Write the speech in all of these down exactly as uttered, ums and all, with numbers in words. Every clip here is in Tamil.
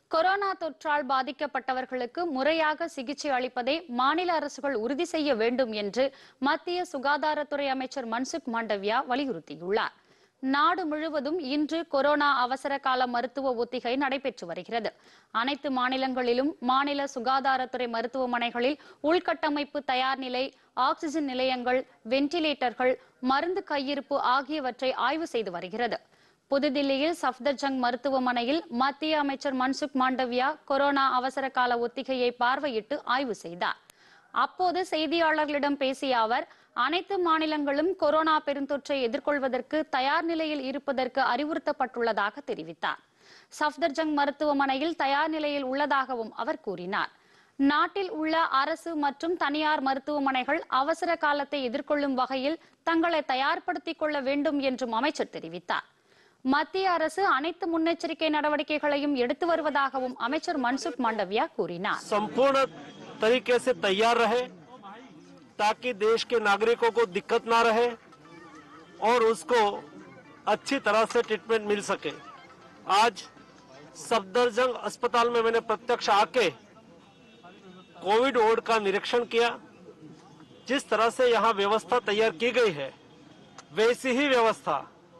கொரோனா தொற்றால் பாதிக்கப்பட்டவர்களுக்கு முறையாக சிகிச்சை அளிப்பதை மாநில அரசுகள் உறுதி செய்ய வேண்டும் என்று மத்திய சுகாதாரத்துறை அமைச்சர் மன்சுக் மாண்டவியா வலியுறுத்தியுள்ளார். நாடு முழுவதும் இன்று கொரோனா அவசர கால மருத்துவ ஒத்திகை நடைபெற்று வருகிறது. அனைத்து மாநிலங்களிலும் மாநில சுகாதாரத்துறை மருத்துவமனைகளில் உள்கட்டமைப்பு தயார் நிலை, ஆக்சிஜன் நிலையங்கள், வெண்டிலேட்டர்கள், மருந்து கையிருப்பு ஆகியவற்றை ஆய்வு செய்து வருகிறது. புதுதில்லியில் சஃப்தர்ஜங் மருத்துவமனையில் மத்திய அமைச்சர் மன்சுக் மாண்டவியா கொரோனா அவசர கால ஒத்திகையை பார்வையிட்டு ஆய்வு செய்தார். அப்போது செய்தியாளர்களிடம் பேசிய அவர், அனைத்து மாநிலங்களும் கொரோனா பெருந்தொற்றை எதிர்கொள்வதற்கு தயார் நிலையில் இருப்பதற்கு அறிவுறுத்தப்பட்டுள்ளதாக தெரிவித்தார். சஃப்தர்ஜங் மருத்துவமனையில் தயார் நிலையில் உள்ளதாகவும் அவர் கூறினார். நாட்டில் உள்ள அரசு மற்றும் தனியார் மருத்துவமனைகள் அவசர காலத்தை எதிர்கொள்ளும் வகையில் தங்களை தயார்படுத்திக் கொள்ள வேண்டும் என்றும் அமைச்சர் தெரிவித்தார். மத்திய அரசு அனைத்து முன்னெச்சரிக்கை நடவடிக்கைகளையும் எடுத்து வருவதாகவும் அமைச்சர் மன்சுக் மாண்டவியா கூறினார். संपूर्ण तरीके से तैयार रहे ताकि देश के नागरिकों को दिक्कत ना रहे और उसको अच्छी तरह से ट्रीटमेंट मिल सके। आज सफदरजंग अस्पताल में मैंने प्रत्यक्ष आके कोविड वार्ड का निरीक्षण किया। जिस तरह से यहाँ व्यवस्था तैयार की गई है वैसी ही व्यवस्था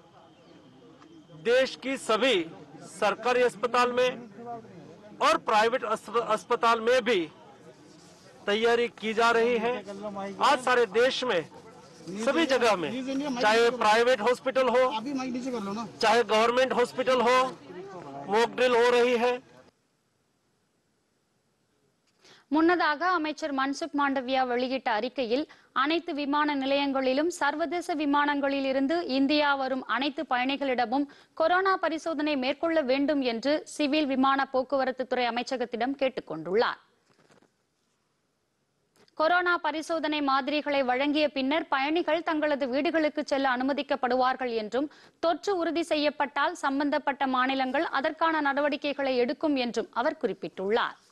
देश की सभी सरकारी अस्पताल में और प्राइवेट अस्पताल में भी तैयारी की जा रही है। आज सारे देश में सभी जगह में चाहे प्राइवेट हॉस्पिटल हो चाहे गवर्नमेंट हॉस्पिटल हो मॉक ड्रिल हो रही है। முன்னதாக அமைச்சர் மன்சுக் மாண்டவியா வெளியிட்ட அறிக்கையில், அனைத்து விமான நிலையங்களிலும் சர்வதேச விமானங்களில் இருந்து இந்தியா வரும் அனைத்து பயணிகளிடமும் கொரோனா பரிசோதனை மேற்கொள்ள வேண்டும் என்று சிவில் விமான போக்குவரத்து துறை அமைச்சகத்திடம் கேட்டுக் கொண்டுள்ளார். கொரோனா பரிசோதனை மாதிரிகளை வழங்கிய பின்னர் பயணிகள் தங்களது வீடுகளுக்கு செல்ல அனுமதிக்கப்படுவார்கள் என்றும், தொற்று உறுதி செய்யப்பட்டால் சம்பந்தப்பட்ட மாநிலங்கள் அதற்கான நடவடிக்கைகளை எடுக்கும் என்றும் அவர் குறிப்பிட்டுள்ளார்.